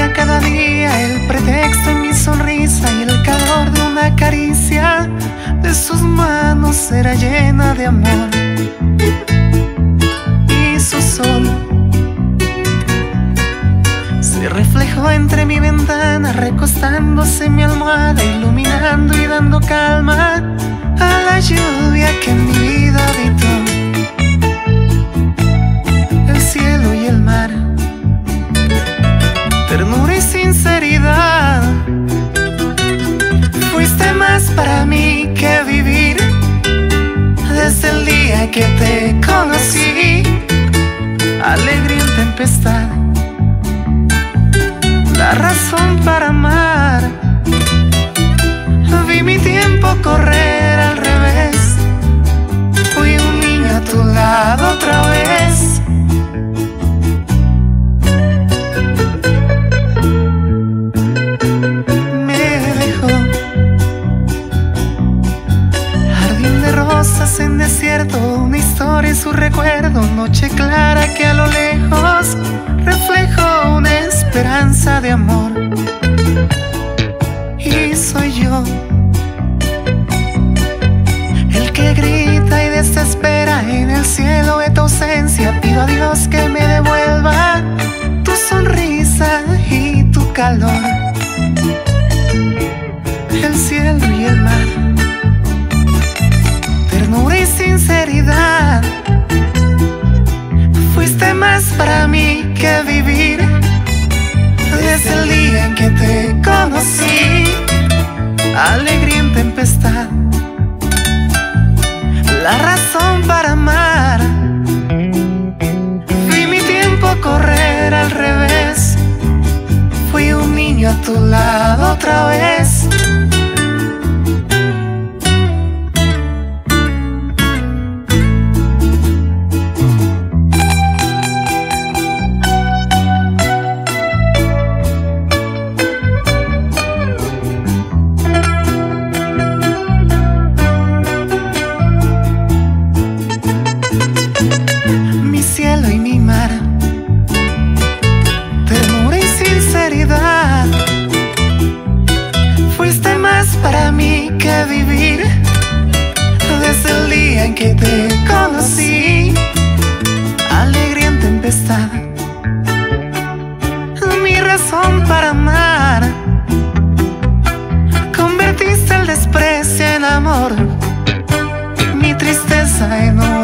era cada día el pretexto en mi sonrisa y el calor de una caricia de sus manos era llena de amor. Y su sol se reflejó entre mi ventana, recostándose en mi almohada, iluminando y dando calma a la lluvia que en mi vida habitó. El cielo y el mar, ternura y sinceridad. Fuiste más para mí que vivir. Desde el día que te conocí, alegría en tempestad, la razón para amar. Vi mi tiempo correr al revés, fui un niño a tu lado otra vez. En desierto, una historia y su recuerdo, noche clara que a lo lejos reflejó una esperanza de amor. Y soy yo el que grita y desespera en el cielo de tu ausencia. Pido a Dios que me devuelva tu sonrisa y tu calor. El cielo y el mar, ternura y sinceridad. Fuiste más para mí que vivir. Desde el día en que te conocí, alegría en tempestad, la razón para amar. Vi mi tiempo correr al revés, fui un niño a tu lado otra vez. Fuiste más para mí que vivir. Desde el día en que te conocí, alegría en tempestad, mi razón para amar. Convertiste el desprecio en amor, mi tristeza en